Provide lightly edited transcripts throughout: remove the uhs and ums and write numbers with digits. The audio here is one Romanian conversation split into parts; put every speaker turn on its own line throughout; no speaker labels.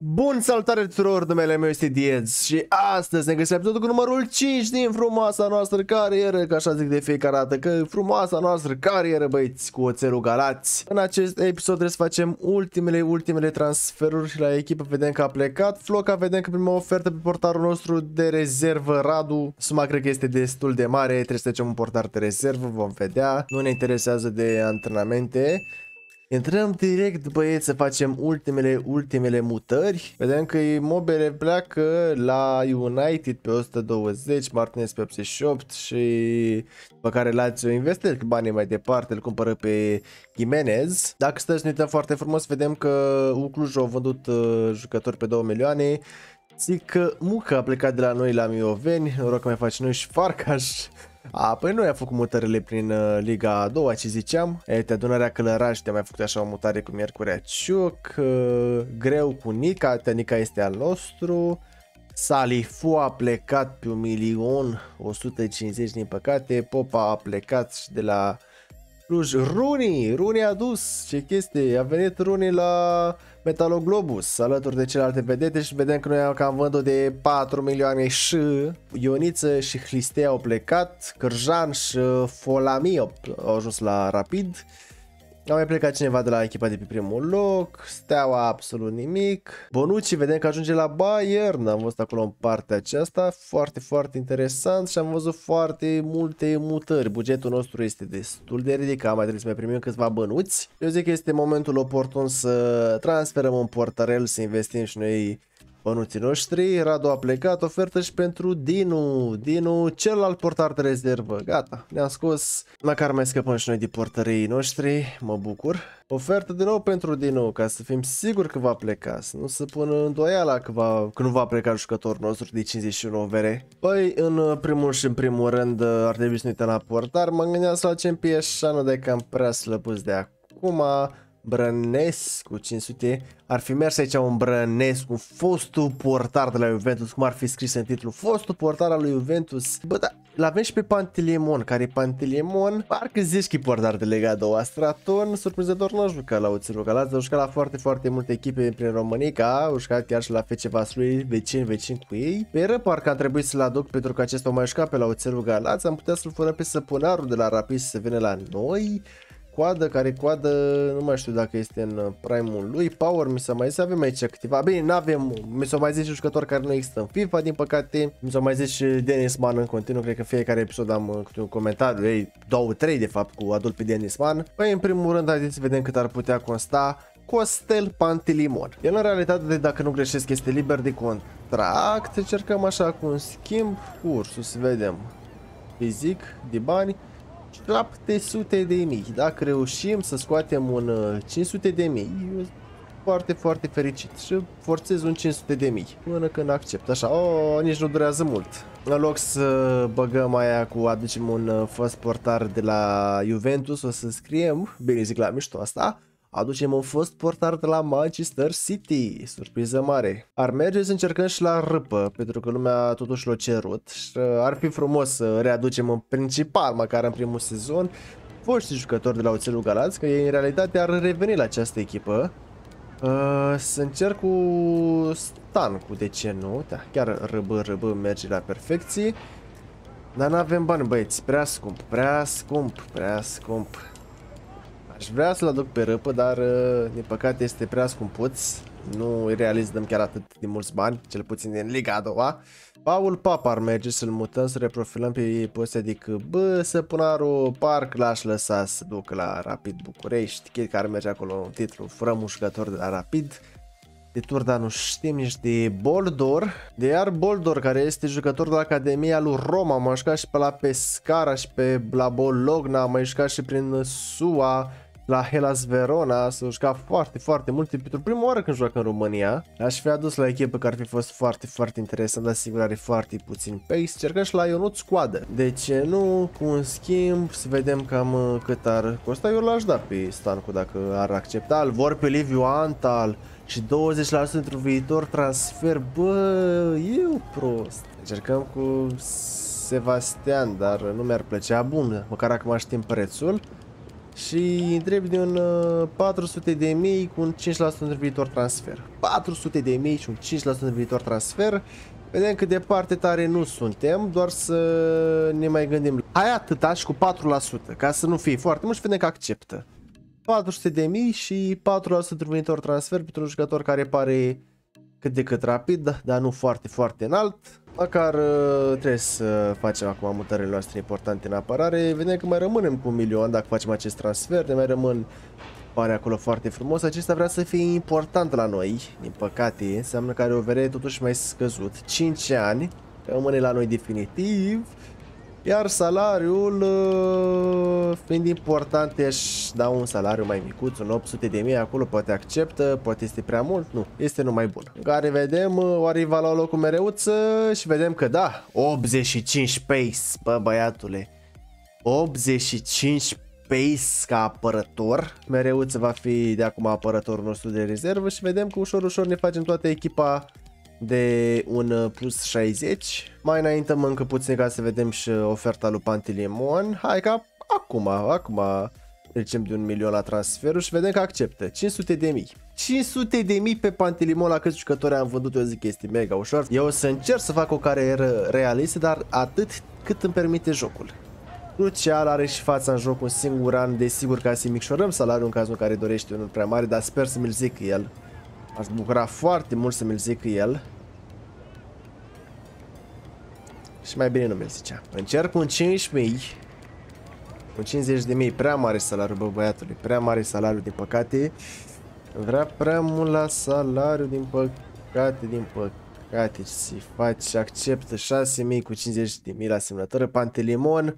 Bun, salutare tuturor, numele meu este Diez și astăzi ne găsim episodul cu numărul 5 din frumoasa noastră carieră, că așa zic de fiecare dată, că frumoasa noastră carieră, băieți, cu oțelul Galați. În acest episod trebuie să facem ultimele transferuri la echipă, vedem că a plecat Floca, vedem că primim o ofertă pe portarul nostru de rezervă, Radu. Suma cred că este destul de mare, trebuie să trecem un portar de rezervă, vom vedea, nu ne interesează de antrenamente. Intrăm direct, băieți, să facem ultimele mutări. Vedem că Immobile pleacă la United pe 120, Martinez pe 88 și după care Lazio investesc banii mai departe, îl cumpără pe Jimenez. Dacă stăm să ne uităm foarte frumos, vedem că Cluj a vândut jucători pe 2 milioane. Zic că Muca a plecat de la noi la Mioveni, noroc că mai face noi și Farcaș. Păi noi am făcut mutările prin Liga a doua, ce ziceam. Uite, adunarea Călăraș, te-a mai făcut așa o mutare cu Miercurea Ciuc. Greu cu Nica, Nica este al nostru. Salifu a plecat pe 1.150.000 din păcate. Popa a plecat și de la Cluj. Runi a dus, ce chestie, a venit Runi la Metaloglobus alături de celelalte vedete și vedem că noi am cam vândut de 4 milioane și Ioniță și Hlistea au plecat, Cârjan și Folami au ajuns la Rapid. A mai plecat cineva de la echipa de pe primul loc, Steaua absolut nimic. Bonucci vedem că ajunge la Bayern, am văzut acolo în partea aceasta, foarte interesant și am văzut foarte multe mutări. Bugetul nostru este destul de ridicat, mai trebuie să mai primim câțiva bănuți. Eu zic că este momentul oportun să transferăm un portarel, să investim și noi bănuții noștri. Radu a plecat, ofertă și pentru Dinu, celălalt portar de rezervă. Gata, ne-am scos, măcar mai scăpăm și noi de portării noștri, mă bucur. Ofertă din nou pentru Dinu, ca să fim siguri că va pleca, să nu se pună îndoiala că nu va pleca jucătorul nostru de 51 vere. Păi, în primul rând, ar trebui să ne uităm la portar. Mă gândeam să facem pe Eșanu, de cam prea slăbuți de acum. Brănescu 500, ar fi mers aici un Brănescu, fostul portar de la Juventus, cum ar fi scris în titlu, fostul portar al lui Juventus. Bă, da, l-avem și pe Pantilimon, care Pantilimon, parcă zici că e portar de Lega 2, Straton, surprinzător nu a jucat la oțelul Galați, a jucat la foarte multe echipe prin România, a jucat chiar și la FC Vaslui, vecin cu ei. Pe Ră parcă am trebuit să-l aduc pentru că acesta o mai jucat pe la oțelul Galați, am putea să-l furăm pe Săpunarul de la Rapid să vină la noi. Coadă, nu mai știu dacă este în prime-ul lui. Power, mi s-a mai zis, avem aici câteva. Bine, n-avem, mi s-a mai zis și jucători care nu există în FIFA, din păcate. Mi s-a mai zis și Dennis Man în continuu, cred că fiecare episod am câte un comentariu, ei, 2-3 de fapt, cu adult pe Dennis Man. Păi, în primul rând, haideți să vedem cât ar putea consta Costel Pantilimon. El, în realitate, dacă nu greșesc, este liber de contract. Încercăm așa cu un schimb, cursul, să vedem. Fizic, de bani. 700.000. Dacă reușim să scoatem un 500.000, foarte fericit și forțez un 500.000 până când accept. Așa, nici nu durează mult. În loc să băgăm aia cu aducem un fost portar de la Juventus, o să scriem, bine zic la mișto asta, aducem un fost portar de la Manchester City. Surpriză mare. Ar merge să încercăm și la Râpă, pentru că lumea totuși l-a cerut. Și ar fi frumos să readucem în principal, măcar în primul sezon, foști jucători de la oțelul Galați, că ei în realitate ar reveni la această echipă. Să încerc cu Stancu, de ce nu? Da, chiar Râbă merge la perfecție. Dar n-avem bani, băieți, prea scump. Aș vrea să-l aduc pe Râpă, dar din păcate este prea scumpuț. Nu îi realizăm chiar atât de mulți bani, cel puțin din Liga a doua. Paul Papa ar merge să-l mutăm, să reprofilăm pe postea, adică bă, Săpunarul, parc l-aș lăsa să ducă la Rapid București. Cred că ar merge acolo în titlu, furăm un jucător de la Rapid. De tur, dar nu știm nici de Boldor. De iar Boldor, care este jucător de la Academia lui Roma. Am mai jucat și pe la Pescara și pe la Bologna. Am mai jucat și prin SUA, la Hellas Verona. S-a jucat foarte mult. Pentru prima oară când joacă în România. Aș fi adus la echipă care ar fi fost foarte interesant, dar sigur are foarte puțin pace. Cercăm și la Ionuț Coadă. De ce nu? Cu un schimb, să vedem cam cât ar costa. Eu l-aș da pe Stancu dacă ar accepta. Îl vor pe Liviu Antal și 20% pentru viitor transfer. Bă, eu prost. Încercăm cu Sebastian, dar nu mi-ar plăcea. Bun, măcar acum știm prețul. și întrebi de un 400.000 cu un 5% în viitor transfer. 400.000 și un 5% în viitor transfer. Vedem cât de departe tare nu suntem, doar să ne mai gândim. Hai atâta și cu 4%, ca să nu fie foarte mult și vedem că acceptă. 400.000 și 4% în viitor transfer pentru un jucător care pare cât de cât rapid, dar nu foarte, foarte înalt. Măcar trebuie să facem acum mutările noastre importante în apărare. Vedem că mai rămânem cu 1.000.000 dacă facem acest transfer. Ne mai rămân, pare acolo foarte frumos. Acesta vrea să fie important la noi. Din păcate, înseamnă că are o VR totuși mai scăzut. 5 ani, rămâne la noi definitiv. Iar salariul, fiind important, aș da un salariu mai micuț, un 800.000, acolo poate acceptă, poate este prea mult, nu, este numai bun. În care vedem, o arriva la o locul mereuță și vedem că da, 85 pace, bă băiatule, 85 pace ca apărător, mereuță va fi de acum apărătorul nostru de rezervă și vedem că ușor, ușor ne facem toată echipa de un plus 60. Mai înaintăm încă puțin ca să vedem și oferta lui Pantelimon. Hai ca acum trecem de 1.000.000 la transferul și vedem că acceptă 500.000. 500.000 pe Pantelimon, la câți jucători am vândut, eu zic că este mega ușor. Eu o să încerc să fac o carieră realistă, dar atât cât îmi permite jocul. Crucial, are și fața în joc un singur an, desigur, ca să-i micșorăm salariul în cazul în care dorește unul prea mare, dar sper să mi-l zic el. Aș bucura foarte mult să mi-l zică el. Și mai bine nu mi-l zicea. Încerc un 5.000. Un 50.000. Prea mare salariu, bă băiatului. Prea mare salariu, din păcate. Vrea prea mult la salariu, din păcate. Din păcate. Ce să-i faci? Acceptă 6.000 cu 50.000 la semnătură. Pantelimon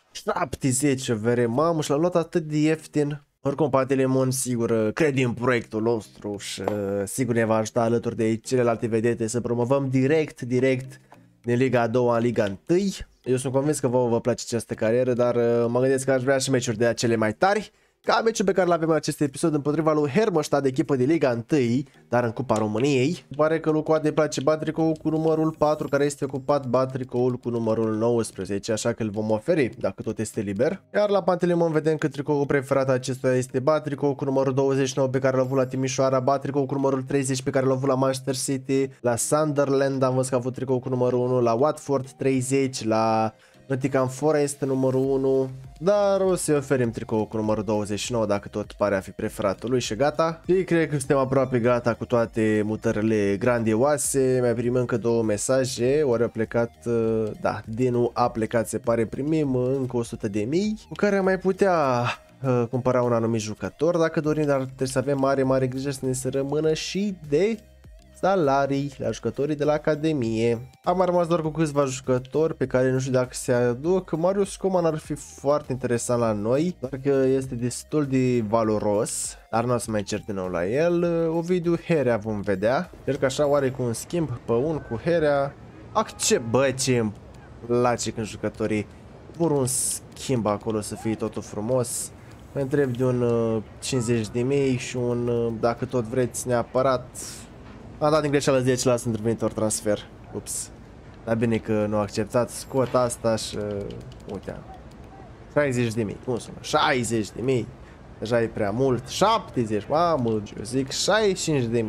70 vere. Mamă, și l-am luat atât de ieftin. Oricum, Pantelimon, sigur, crede în proiectul nostru și sigur ne va ajuta alături de celelalte vedete să promovăm direct din Liga a 2-a în Liga 1. Eu sunt convins că vă place această carieră, dar mă gândesc că aș vrea și meciuri de acele mai tari. Ca meciul pe care l-avem în acest episod împotriva lui Hermannstadt, echipă de Liga 1, dar în Cupa României. Pare că lui Coade îi place batricoul cu numărul 4, care este ocupat batricoul cu numărul 19, așa că îl vom oferi dacă tot este liber. Iar la Pantelimon vedem că tricoul preferat acestuia este batricoul cu numărul 29 pe care l-a avut la Timișoara, batricoul cu numărul 30 pe care l-a avut la Manchester City, la Sunderland am văzut că a avut tricoul cu numărul 1, la Watford 30, la Nottingham Forest numărul 1, dar o să oferim tricoul cu numărul 29 dacă tot pare a fi preferatul lui și gata. Și cred că suntem aproape gata cu toate mutările grandioase. Mai primim încă 2 mesaje, ori a plecat, da, Dinu a plecat, se pare, primim încă 100.000 cu care am mai putea cumpăra un anumit jucător dacă dorim, dar trebuie să avem mare grijă să ne se rămână și de salarii la jucătorii de la Academie. Am rămas doar cu câțiva jucători pe care nu știu dacă se aduc. Marius Coman ar fi foarte interesant la noi, doar că este destul de valoros, dar nu o să mai cer din nou la el. Ovidiu Herea vom vedea. Cred că așa oare cu un schimb pe un cu Herea. Accept, bă, ce îmi place când jucătorii vor un schimb acolo să fie totul frumos. Mă întreb de un 50.000 și un, dacă tot vreți neapărat. Am dat din greșeală 10% într-un viitor transfer. Ups. Dar bine că nu a acceptat. Scot asta și uite. 60.000. Cum sună? 60.000. Deja e prea mult. 70. Mamă, eu zic 65.000.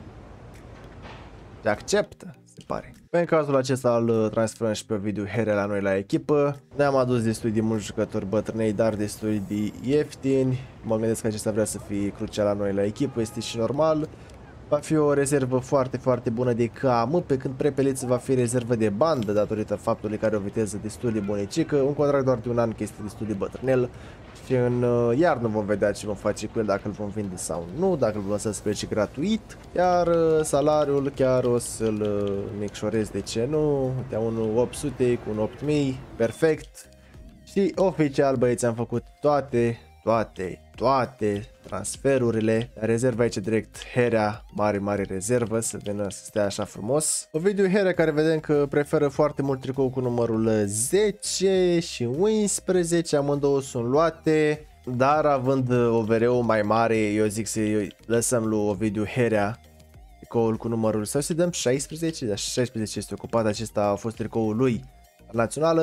Se acceptă, se pare. În cazul acesta îl transferăm și pe Ovidiu Herea la noi la echipă. Ne-am adus destul de mulți jucători bătrânei, dar destul de ieftini. Mă gândesc că acesta vrea să fie crucial la noi la echipă. Este și normal. Va fi o rezervă foarte bună de cam, pe când Prepeliță va fi rezervă de bandă datorită faptului că are o viteză destul de bunicică, un contract doar de un an, că este destul de bătrânel și în iarnă vom vedea ce vom face cu el, dacă îl vom vinde sau nu, dacă îl vom lăsa să plece gratuit, iar salariul chiar o să-l micșorez, de ce nu, de un 800 cu un 8000, perfect. Și oficial, băieți, am făcut toate transferurile. La rezervă aici direct Herea, mare rezervă, să vină să stea așa frumos. Ovidiu Herea, care vedem că preferă foarte mult tricou cu numărul 10 și 11, amândouă sunt luate, dar având OVR-ul mai mare, eu zic să lăsăm lui Ovidiu Herea tricoul cu numărul, sau să dăm 16, dar 16 este ocupat, acesta a fost tricoul lui națională.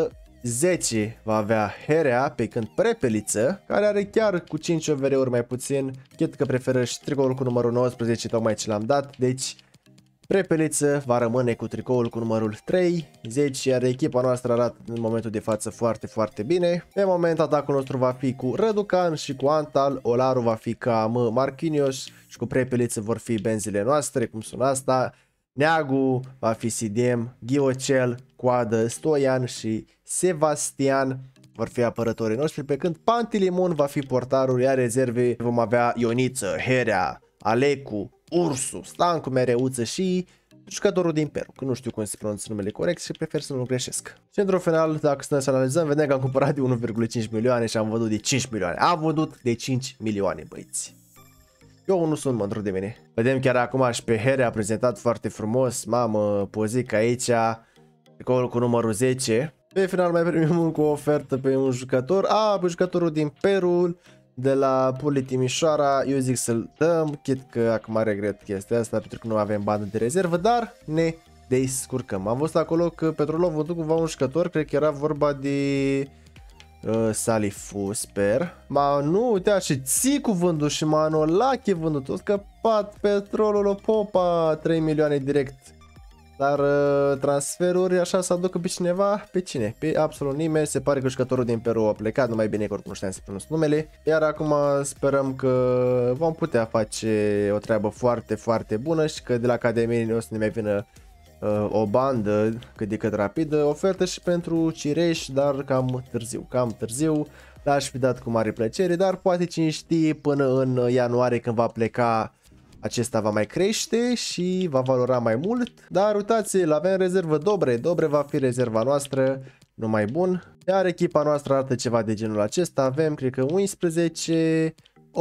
10 va avea Herea, pe când Prepeliță, care are chiar cu 5 overuri mai puțin, cred că preferă și tricoul cu numărul 19, tocmai ce l-am dat, deci Prepeliță va rămâne cu tricoul cu numărul 30, iar echipa noastră arată în momentul de față foarte, foarte bine. Pe moment atacul nostru va fi cu Răducan și cu Antal, Olaru va fi cam Marquinhos și cu Prepeliță vor fi benzile noastre, cum sună asta. Neagu va fi CDM, Ghiocel, Coadă, Stoian și Sebastian vor fi apărătorii noștri, pe când Pantilimon va fi portarul, iar rezerve vom avea Ioniță, Herea, Alecu, Ursu, Stancu, Mereuță și jucătorul din Peru, că nu știu cum se pronunță numele corect și prefer să nu greșesc. Și într-un final, dacă să analizăm, vedem că am cumpărat de 1,5 milioane și am vândut de 5 milioane. Am vândut de 5 milioane, băieți. Eu nu sunt mândru de mine. Vedem chiar acum și pe Herea a prezentat foarte frumos. Mamă, pozic aici. Tricoul cu numărul 10. Pe final mai primim încă o ofertă pe un jucător. Pe jucătorul din Peru, de la Puli Timișoara. Eu zic să-l dăm. Chit că acum regret chestia asta pentru că nu avem bandă de rezervă, dar ne descurcăm. Am văzut acolo că Petrolul a vândut cumva un jucător. Cred că era vorba de Salifu, sper. Nu, uite, și Țicu vândut și Manolache vândut. O scăpat Petrolul Popa, 3 milioane direct. Dar transferuri așa să aducă pe cineva? Pe cine? Pe absolut nimeni. Se pare că jucătorul din Peru a plecat, numai bine că oricum nu știam să pronunț numele. Iar acum sperăm că vom putea face o treabă foarte, foarte bună și că de la Academie o să ne mai vină o bandă cât de cât rapidă, ofertă și pentru Cireș, dar cam târziu, l-aș fi dat cu mare plăcere, dar poate cine știe până în ianuarie când va pleca acesta va mai crește și va valora mai mult, dar uitați-l, avem rezervă Dobre va fi rezerva noastră, numai bun, iar echipa noastră arată ceva de genul acesta, avem cred că 11,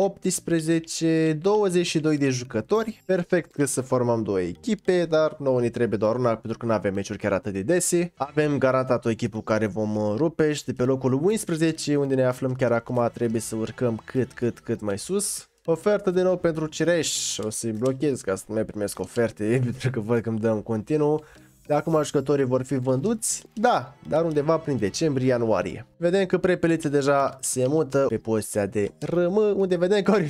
18, 22 de jucători. Perfect că să formăm două echipe, dar nouă ne trebuie doar una pentru că nu avem meciuri chiar atât de dese. Avem garantat o echipă cu care vom rupe și de pe locul 11, unde ne aflăm chiar acum, trebuie să urcăm cât mai sus. Ofertă de nou pentru Cireș. O să-i blochez ca să nu mai primesc oferte pentru că văd că îmi dăm continuu. De acum jucătorii vor fi vânduți? Da, dar undeva prin decembrie-ianuarie. Vedem că Prepeliță deja se mută pe poziția de RM, unde vedem că are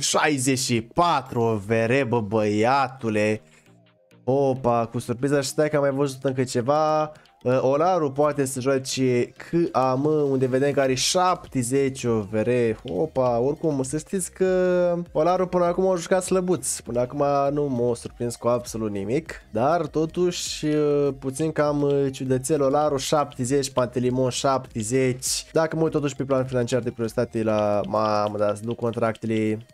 64 vere, bă, băiatule. Opa, cu surpriză și stai că am mai văzut încă ceva. Olaru poate să joace KAM, unde vedem că are 70 OVR. Opa, oricum să știți că Olaru până acum a jucat slăbuț. Până acum nu m-a surprins cu absolut nimic. Dar totuși puțin cam ciudățel. Olaru 70, Pantelimon 70. Dacă mă uit totuși pe plan financiar de prioritate la mamă, dar să duc contractele,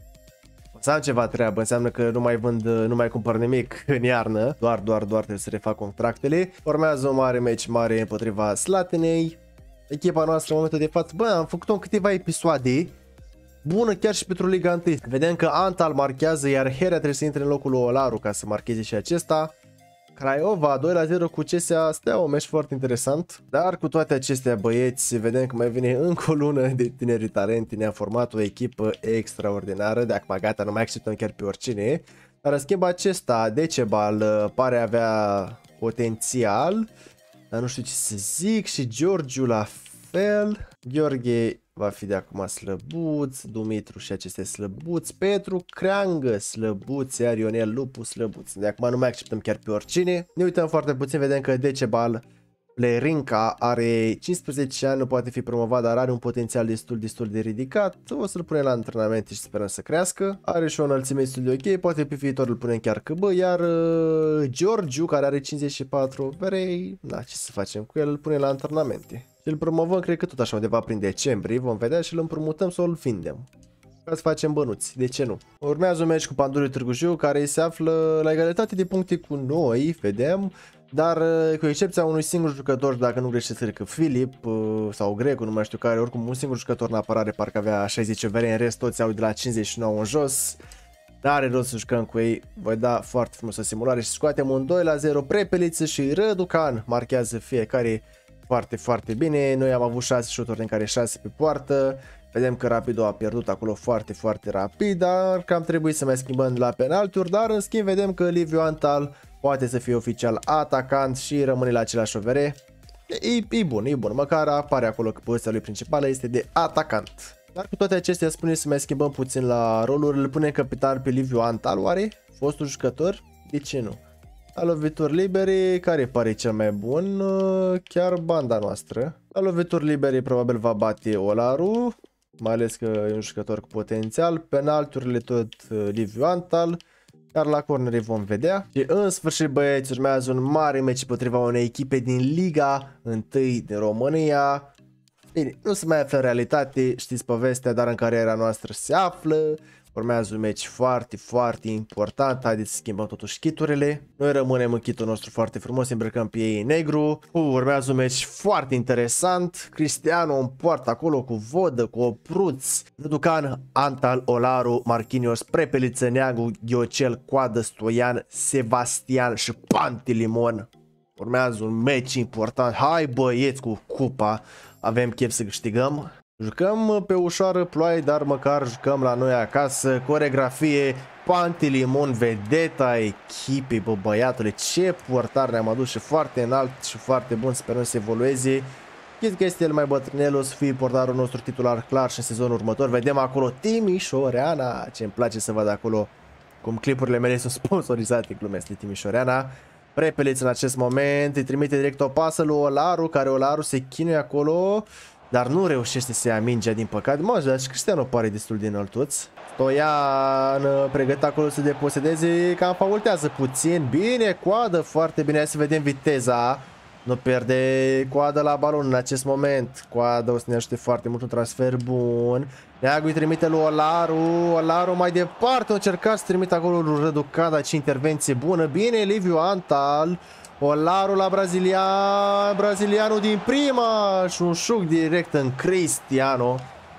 să am ceva treabă, înseamnă că nu mai vând, nu mai cumpăr nimic în iarnă, doar trebuie să refac contractele. Urmează un mare meci mare împotriva Slatinei. Echipa noastră în momentul de față, bă, am făcut-o în câteva episoade, bună chiar și pentru Liga 1. Vedem că Antal marchează, iar Herea trebuie să intre în locul lui Olaru ca să marcheze și acesta. Craiova 2-0 cu CSA Steaua, un meci foarte interesant. Dar cu toate acestea, băieți, vedem că mai vine încă o lună de tineri talenti. Ne-a format o echipă extraordinară. De acum gata, nu mai acceptăm chiar pe oricine. Dar în schimb acesta, Decebal, pare avea potențial, dar nu știu ce să zic. Și Georgiu la fel. Gheorghe va fi de acum slăbuț, Dumitru și aceste slăbuț, Petru Creangă slăbuț, iar Ionel Lupu slăbuț. De acum nu mai acceptăm chiar pe oricine. Ne uităm foarte puțin, vedem că Decebal Plerinca are 15 ani, nu poate fi promovat, dar are un potențial destul de ridicat. O să-l punem la antrenamente și sperăm să crească. Are și o înălțime destul de ok, poate pe viitor îl punem chiar câbă, iar Georgiu, care are 54 verei, da, ce să facem cu el, îl punem la antrenamente. Și îl promovăm, cred că tot așa undeva prin decembrie, vom vedea, și îl împrumutăm sau îl vindem. Ca să facem bănuți, de ce nu? Urmează un meci cu Panduriu Târgu Jiu, care se află la egalitate de puncte cu noi, vedem. Dar cu excepția unui singur jucător, dacă nu greșesc, cred că Filip sau Grecu, nu mai știu care, oricum un singur jucător în apărare parcă avea 60 vere, în rest toți au de la 59 în jos. Dar are rost să jucăm cu ei, voi da foarte frumos o simulare și scoatem un 2-0, Prepeliță și Răducan marchează fiecare foarte bine. Noi am avut 6 șuturi din care 6 pe poartă. Vedem că Rapido a pierdut acolo foarte rapid, dar cam trebuie să mai schimbăm la penaltiuri, dar în schimb vedem că Liviu Antal poate să fie oficial atacant și rămâne la același OVR. E bun, e bun. Măcar apare acolo că poziția lui principală este de atacant. Dar cu toate acestea spune să mai schimbăm puțin la roluri. Îl punem capitan pe Liviu Antal, oare? Fostul jucător? De ce nu? La lovituri libere, care pare cel mai bun? Chiar banda noastră. La lovituri libere probabil va bate Olaru, mai ales că e un jucător cu potențial. Penalturile tot Liviu Antal. Iar la cornere vom vedea. Și în sfârșit, băieți, urmează un mare meci potriva unei echipe din Liga 1 din România. Bine, nu se mai află în realitate, știți povestea, dar în cariera noastră se află. Urmează un meci foarte, foarte important. Haideți să schimbăm totuși chiturile. Noi rămânem în chitul nostru foarte frumos, îmbrăcăm pe ei negru. Urmează un meci foarte interesant. Cristiano în poartă acolo cu Vodă, cu Opruț, Răducan, Antal, Olaru, Marquinhos, Prepeliță, Neagu, Ghiocel, Coadă, Stoian, Sebastian și Pantilimon. Urmează un meci important. Hai băieți cu cupa. Avem chef să câștigăm. Jucăm pe ușoară ploaie, dar măcar jucăm la noi acasă. Coregrafie, Pantilimon, vedeta echipei, bă băiatule, ce portar ne-am adus și foarte înalt și foarte bun, sperăm să evolueze. Chit că este el mai bătrânel, o să fie portarul nostru titular clar și în sezonul următor. Vedem acolo Timișoreana, ce îmi place să văd acolo cum clipurile mele sunt sponsorizate, glumesc, de Timișoreana. Prepeliț în acest moment, îi trimite direct o pasă lui Olaru, care Olaru se chinuie acolo, dar nu reușește să ia mingea, din păcate. Mă, dar și Cristiano pare destul de înăltuț. Stoian pregătit acolo să deposedeze, cam faultează puțin. Bine, Coadă, foarte bine. Hai să vedem viteza. Nu pierde Coadă la balon în acest moment. Coadă o să ne ajute foarte mult, un transfer bun. Neagu îi trimite lui Olaru. Olaru mai departe, o încercat să trimite acolo lui Răducan, dar ce intervenție bună. Bine, Liviu Antal. Olaru la brazilianul din prima și un șuc direct în Cristiano.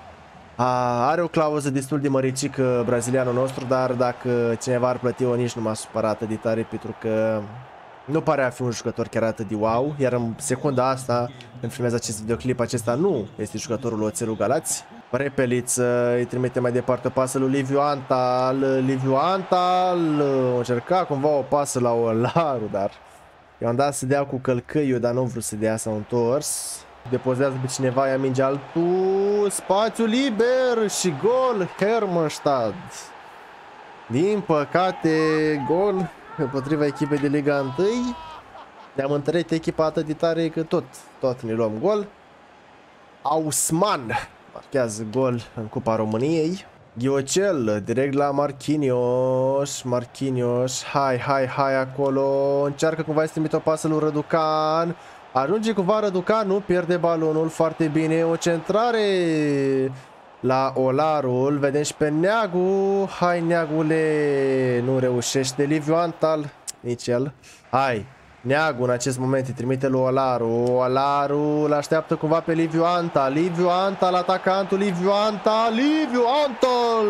Are o clauză destul de măricică brazilianul nostru, dar dacă cineva ar plăti-o, nici nu m-a supărat de tare, pentru că nu pare a fi un jucător chiar atât de wow. Iar în secunda asta, când filmez acest videoclip, acesta nu este jucătorul Oțelul Galați. Prepeliț îi trimite mai departe o pasă lui Liviu Antal. Liviu Antal încerca cumva o pasă la Olaru, dar i-am dat să dea cu călcăiul, dar nu vreau să dea, s-a întors. Depozează pe cineva, ia mingea altul. Spațiu liber și gol Hermannstad. Din păcate, gol împotriva echipei de Liga 1. Ne-am întărit echipa atât de tare că tot ne luăm gol. Ausman marchează gol în Cupa României. Ghiocel direct la Marquinhos. Marquinhos, hai acolo. Încearcă cumva să trimite o pasă lui Răducan. Ajunge cumva Răducan, nu pierde balonul, foarte bine. O centrare la Olaru, îl vedem și pe Neagu. Hai Neagule, nu reușește. Liviu Antal, nici el. Hai, Neagu în acest moment îi trimite lui Olaru. Olaru îl așteaptă cumva pe Liviu Antal. Liviu Antal, atacantul Liviu Antal. Liviu Antal,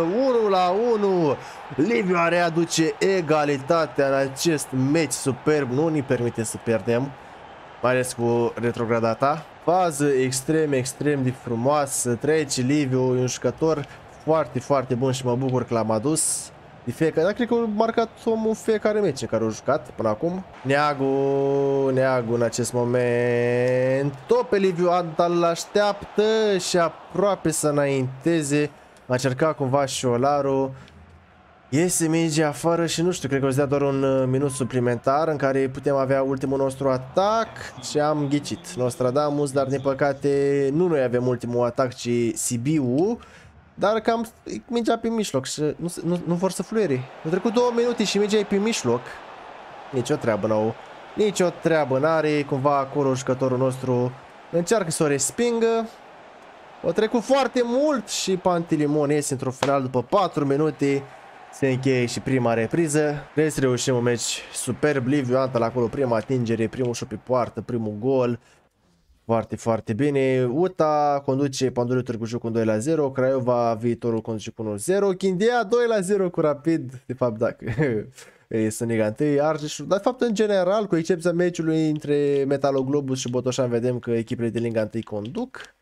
1-1. Liviu readuce egalitatea în acest meci superb. Nu ne permite să pierdem, mai ales cu retrogradata. Fază extrem de frumoasă. Trece Liviu, e un jucător foarte bun și mă bucur că l-am adus. De fiecare, dar cred că a marcat omul în fiecare meci în care a jucat până acum. Neagu în acest moment. Tot pe Liviu Antal îl așteaptă și aproape să înainteze. A încercat cumva și Olaru. Iese mingea afară și nu știu, cred că o să dea doar un minut suplimentar în care putem avea ultimul nostru atac și am ghicit Nostradamus, dar din păcate nu noi avem ultimul atac, ci Sibiu. Dar cam mingea pe mijloc și nu vor să fluiere. Au trecut 2 minute și mingea e pe mijloc. Nicio treabă nouă. Nicio treabă n-are. Cumva acolo jucătorul nostru încearcă să o respingă. A trecut foarte mult și Pantilimon iese într-un final după 4 minute. Se încheie și prima repriză. Trebuie să reușim un meci superb. Liviu Antal acolo, prima atingere, primul șut pe poartă, primul gol. Foarte bine. UTA conduce Pandurul Târgu Jiu cu 2-0. Craiova viitorul conduce cu 1-0. Chindia 2-0 cu Rapid. De fapt, dacă sunt Liga 1, Argeșul. Dar de fapt, în general, cu excepția meciului între Metaloglobus și Botoșan, vedem că echipele de Liga 1 conduc.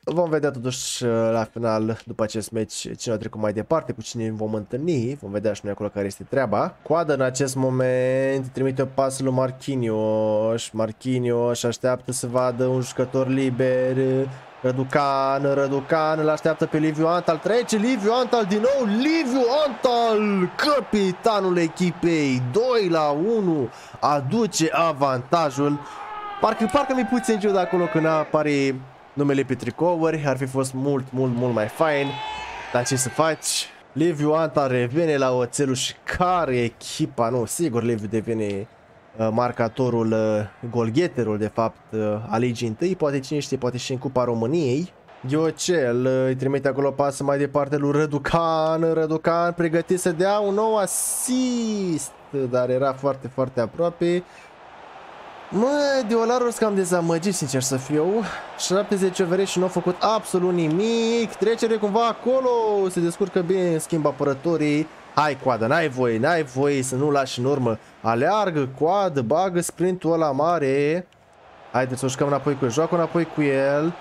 Vom vedea totuși la final, după acest meci, cine a trecut mai departe, cu cine vom întâlni. Vom vedea și noi acolo care este treaba. Coadă în acest moment, trimite o pasă lui Marquinhos. Marquinhos așteaptă să vadă un jucător liber. Răducan îl așteaptă pe Liviu Antal. Trece Liviu Antal din nou. Liviu Antal, capitanul echipei. 2-1, aduce avantajul. Parcă mi-e puțin ciudă acolo când apare numele pe tricouri, ar fi fost mult mai fain, dar ce să faci? Liviu Antal revine la oțelul și care echipa, nu, sigur Liviu devine marcatorul, golgheterul de fapt a ligii întâi, poate cine știe, poate și în Cupa României. Ghiocel îi trimite acolo pasă mai departe lui Răducan pregătit să dea un nou asist, dar era foarte aproape. Mă, Diolarul sunt cam dezamăgit, sincer să fiu. 70 overi și nu au făcut absolut nimic. Trecere cumva acolo, se descurcă bine, în schimb apărătorii. Hai Coadă, n-ai voie să nu lași în urmă. Aleargă Coadă, bagă sprintul ăla mare. Haideți să o jucăm înapoi cu el, joacă înapoi cu el.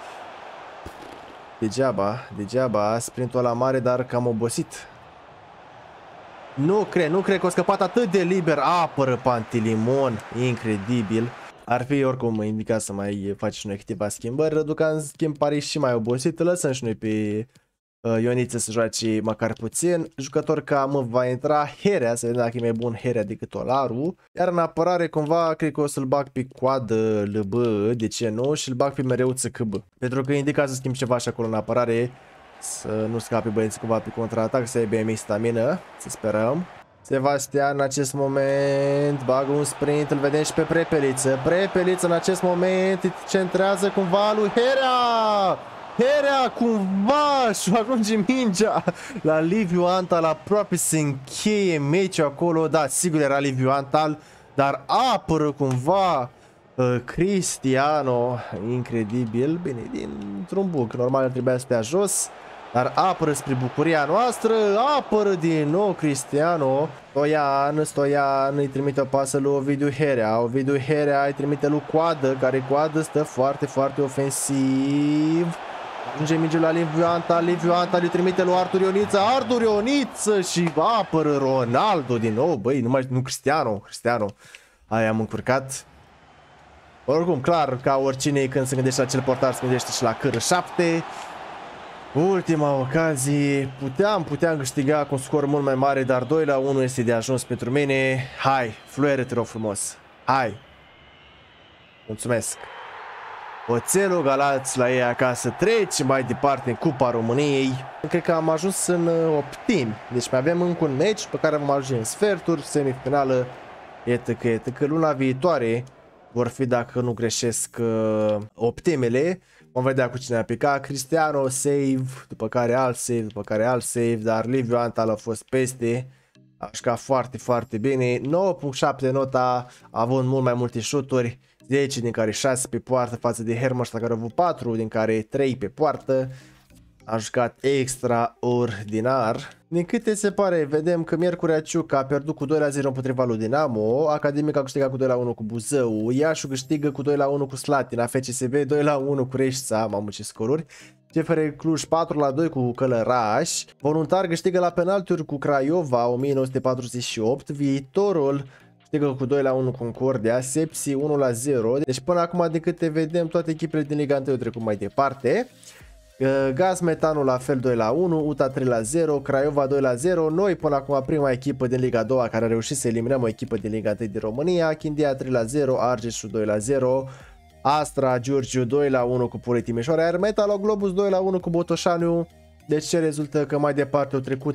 Degeaba, sprintul ăla mare, dar cam obosit. Nu cred că a scăpat atât de liber. Apără Pantilimon, incredibil. Ar fi oricum indicat să mai faci și noi câteva schimbări. Răducan în schimb pare și mai obosit. Lăsăm și noi pe Ioniță să joace măcar puțin. Jucător cam va intra Herea, să vedem dacă e mai bun Herea decât Olaru. Iar în apărare cumva cred că o să-l bag pe Coadă LB, de ce nu, și îl bag pe Mereuță KB. Pentru că indica să schimb ceva și acolo în apărare, să nu scape băieții cumva pe contraatac, să aibă ei stamină, să sperăm. Sebastian în acest moment bagă un sprint, îl vedem și pe Prepeliță. Prepeliță în acest moment îi centrează cumva lui Herea cumva și ajunge mingea la Liviu Antal, aproape se încheie meciul acolo. Da, sigur era Liviu Antal, dar apără cumva Cristiano, incredibil. Bine, dintr-un bug, normal trebuia să stea jos, dar apără spre bucuria noastră, apără din nou Cristiano. Stoian îi trimite o pasă lui Ovidiu Herea îi trimite lui Coadă, care Coadă stă foarte ofensiv. Ajunge mingea la Liviu Antal îi trimite lui Artur Ioniță și apără Ronaldo din nou. Băi, nu Cristiano. Aia am încurcat. Oricum, clar, ca oricine când se gândește la acel portar, se gândește și la CR7. Ultima ocazie, puteam câștiga cu un scor mult mai mare, dar 2-1 este de ajuns pentru mine. Hai, fluiere, te rog frumos. Hai. Mulțumesc. Oțelul Galați la ei acasă, trece mai departe în Cupa României. Cred că am ajuns în optimi, deci mai avem încă un meci pe care vom ajunge în sferturi, semifinală, etc. Luna viitoare vor fi, dacă nu greșesc, optimele. Vom vedea cu cine a picat. Cristiano save, după care alt save, dar Liviu Antal a fost peste. A jucat foarte bine. 9.7 nota, a avut mult mai multe șuturi, 10 din care 6 pe poartă față de Hermannstadt care a avut 4, din care 3 pe poartă. A jucat extraordinar. Din câte se pare, vedem că Miercurea Ciuc a pierdut cu 2-0 împotriva lui Dinamo, Academic a câștigat cu 2-1 cu Buzău, Iașu câștigă cu 2-1 cu Slatina, FCSB 2-1 cu Reșița, mamă ce scoruri, CFR Cluj 4-2 cu Călăraș, Voluntar câștigă la penaltiuri cu Craiova 1948, Viitorul câștigă cu 2-1 Concordia, Sepsi 1-0, deci până acum de câte vedem toate echipele din Liga 1 au trecut mai departe. Gaz Metanul la fel 2-1, UTA 3-0, Craiova 2-0, noi până acum prima echipă din Liga 2 care a reușit să eliminăm o echipă din Liga 1 din România, Chindia 3-0, Argeșul 2-0, Astra Giurgiu 2-1 cu Poli Timișoara, iar Metalo Globus 2-1 cu Botoșaniu. Deci ce rezultă că mai departe au trecut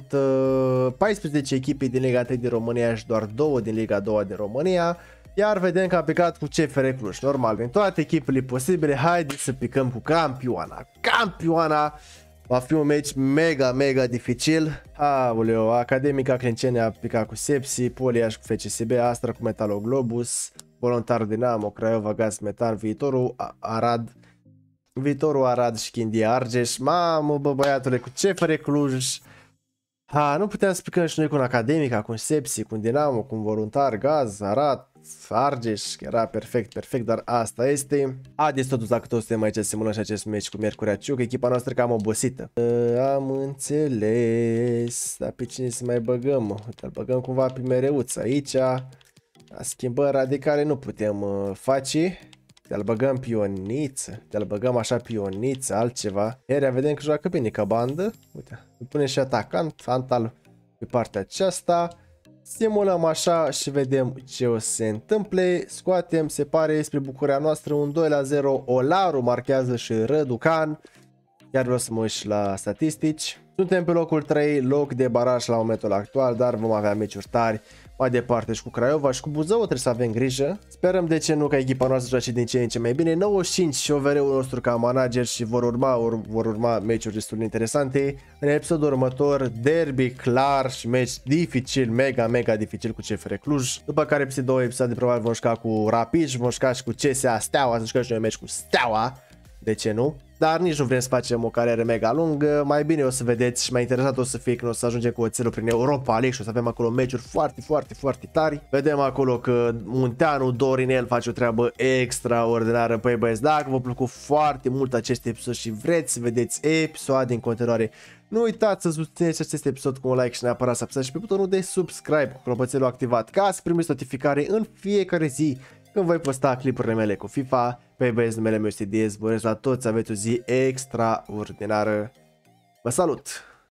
14 echipe din Liga 1 din România și doar 2 din Liga 2 din România. Iar vedem că a picat cu CFR Cluj. Normal, din toate echipele posibile, haideți să picăm cu campioana. Campioana va fi un meci mega dificil. Aoleu, Academica Clinceni a picat cu Sepsi, Poliaș cu FCSB, Astra cu Metalo Globus, Voluntar Dinamo, Craiova Gaz Metan, Viitorul Arad și Chindia Argeș. Mamă, bă, băiatule, cu CFR Cluj Nu puteam să plecăm și noi cu un Academica, cu un Sepsi, cu un Dinamo, cu un Voluntar, Gaz, Arad, Argeș, era perfect, dar asta este. Haideți totuși, dacă toți suntem aici să simulăm și acest meci cu Miercurea Ciuc, echipa noastră cam obosită. Am înțeles, dar pe cine să mai băgăm? Uite, îl băgăm cumva pe Mereuț aici. Schimbări radicale nu putem face. Te-l băgăm pioniță, te-l băgăm așa pioniță, altceva. Iar vedem că joacă bine ca bandă. Uite, îl punem și atacant, Antal pe partea aceasta. Simulăm așa și vedem ce o să se întâmple. Scoatem, se pare, spre bucuria noastră, un 2-0. Olaru marchează și Răducan. Chiar vreau să mă uit și la statistici. Suntem pe locul 3, loc de baraj la momentul actual, dar vom avea meciuri tari mai departe și cu Craiova și cu Buzău, trebuie să avem grijă. Sperăm de ce nu ca echipa noastră joace din ce în ce mai bine. 95 și OVR-ul nostru ca manager și vor urma meciuri destul de interesante. În episodul următor, derby clar și meci dificil, mega dificil cu CFR Cluj. După care peste 2 episoade probabil vom juca cu Rapid și vom juca și cu CSA Steaua, să jucăm și noi meci cu Steaua. De ce nu? Dar nici nu vrem să facem o carieră mega lungă, mai bine o să vedeți și mai interesat o să fie când o să ajungem cu oțelul prin Europa League și o să avem acolo meciuri foarte tari. Vedem acolo că Munteanu Dorinel face o treabă extraordinară. Păi băieți, dacă v-a plăcut foarte mult acest episod și vreți să vedeți episoade în continuare, nu uitați să susțineți acest episod cu un like și neapărat să apăsați și pe butonul de subscribe cu clopoțelul activat ca să primiți notificare în fiecare zi când voi posta clipurile mele cu FIFA. Pe băieți, numele meu este Diez, vă urez la toți să aveți o zi extraordinară. Vă salut!